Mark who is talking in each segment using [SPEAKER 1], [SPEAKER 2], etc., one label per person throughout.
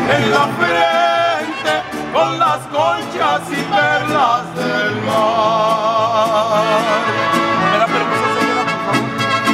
[SPEAKER 1] en la frente con las conchas y perlas del mar. ¿Me da permiso, señora, por favor?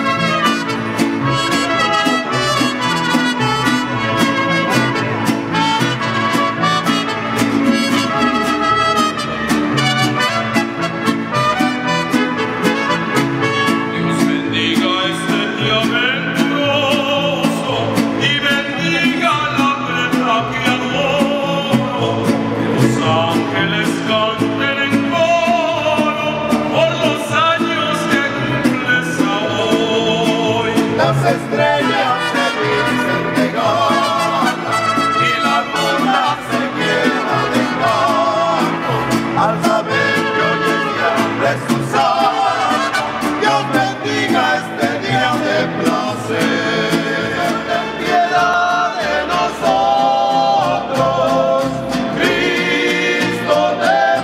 [SPEAKER 1] Dios bendiga este día venturoso y bendiga la prenda que adoro. Que los ángeles canten en coro por los años que cumples hoy. Las estrellas se visten de gala y la luna se llena de canto al saber que hoy es día de su santo. Dios bendiga este día de placer. Ten piedad de nosotros, Cristo, ten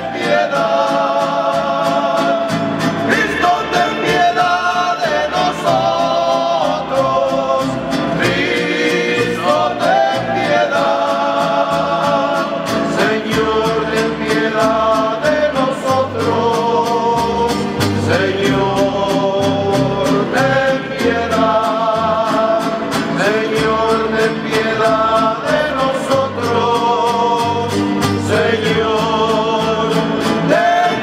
[SPEAKER 1] piedad. Cristo, ten piedad de nosotros, Cristo, ten piedad. Señor, ten piedad de nosotros, Señor, ten piedad. Señor, ten piedad de nosotros, Señor, ten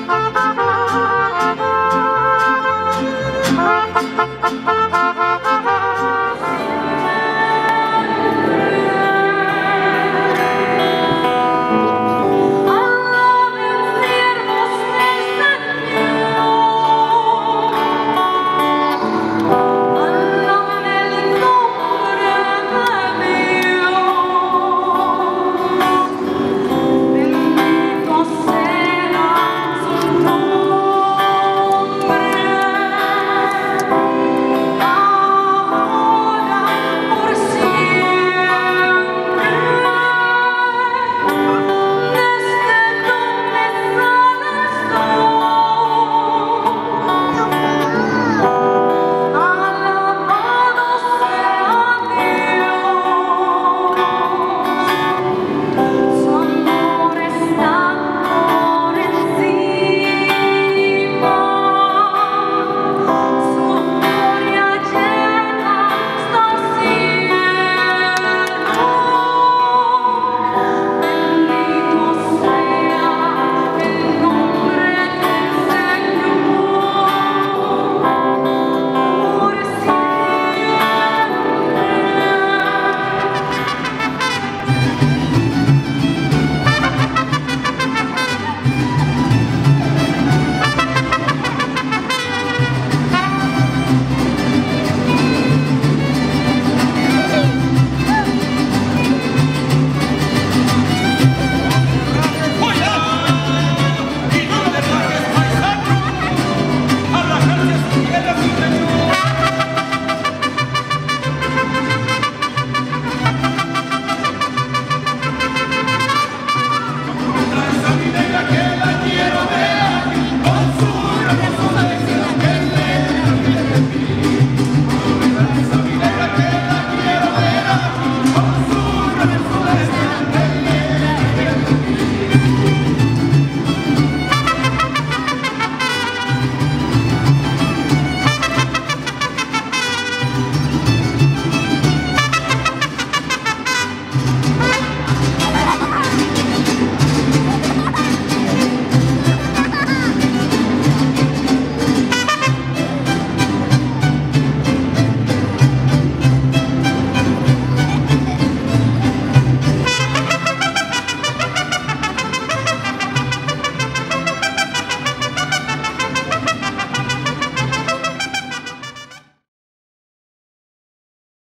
[SPEAKER 1] piedad.